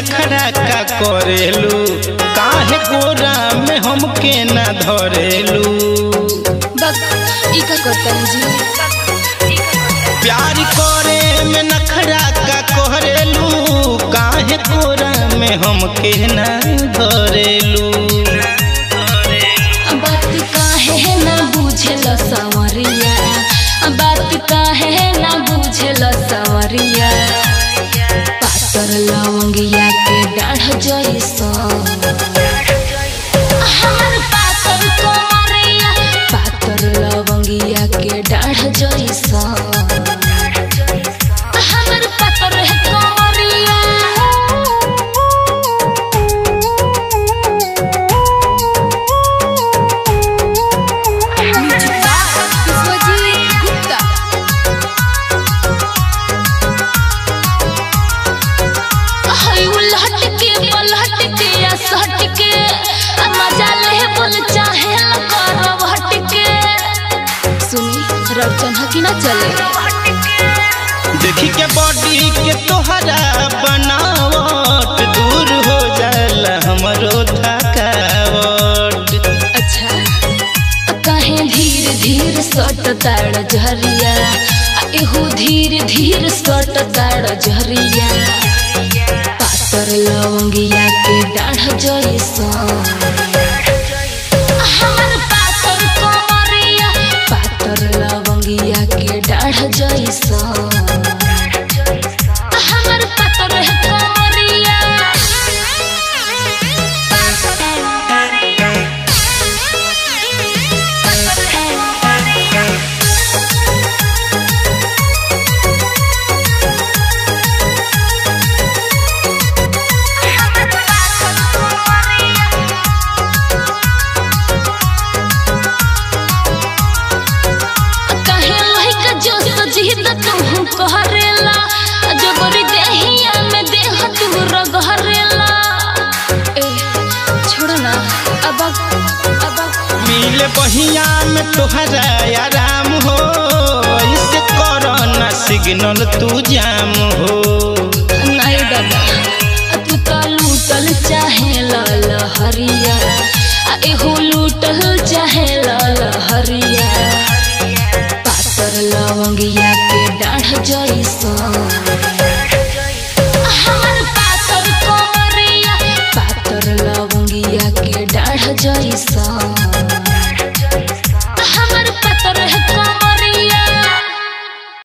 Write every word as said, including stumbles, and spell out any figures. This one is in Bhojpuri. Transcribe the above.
नखरा का करेलू, काहे कोरा में हमके ना धरेलू। प्यार करे में नखरा का करेलू, काहे कोरा में हमके ना धरेलू। बात काहे ना बुझल सवरिया, बात काहे ना बुझल सवरिया। पातर लवंगिया के डाढ़ जैसा हमर पातर कोमरिया, पातर लवंगिया के डाढ़ जैसा हमर पातर है कोमरिया। चले देखी के बॉडी के तोहरा बनावट, दूर हो जाला हमरो थकावट। अच्छा कहे धीरे धीरे सट ताड़ झरिया, एहू धीरे धीरे सट ताड़ झरिया। पातर लवंगिया के डाढ़ जैसा हमर पातर कोमरिया, पातर लवंगिया के डाढ़ जैसा हमर पातर है कोमरिया। कहरेला जबरी देहिया में देह तू रगहरेला। ए छोड़ ना अब अब मिले बहिया में तोहरा आराम हो, इसे करो ना सिग्नल तू जाम हो। नहीं दादा तू तो लूटल चाहे लाल हरिया, एहो लूटल चाहे लाल हरिया। पातर लवंगिया के डाढ़ जैसा हमर पातर कोमरिया, पातर लवंगिया के डाढ़ जैसा।